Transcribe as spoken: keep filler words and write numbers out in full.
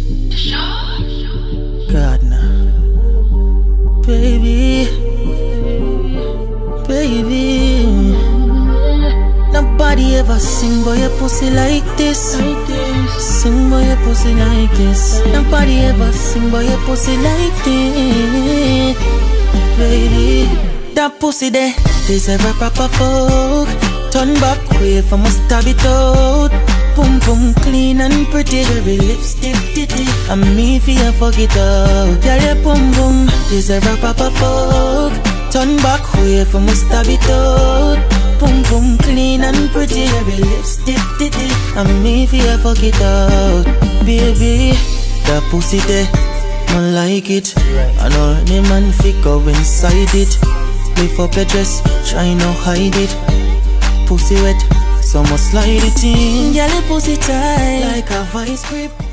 God nah. Baby, baby, nobody ever sing boy your pussy like this. Sing boy your pussy like this. Nobody ever sing boy your pussy like this. Baby, that pussy there deserve a proper fuck. Turn back way from a stab it out. Boom boom clean and pretty, every lipstick titty. And me feel fuck it out. Yeah, yeah, boom boom deserve a proper fuck. Turn back way from a stab it out. Boom boom clean and pretty, every lipstick titty. And me feel fuck it out. Baby, that pussy there, I like it. I know any man fi go inside it. Lift up your dress, try no hide it. Pussy wet, so must slide it in. Girl, your pussy tight like a vice grip.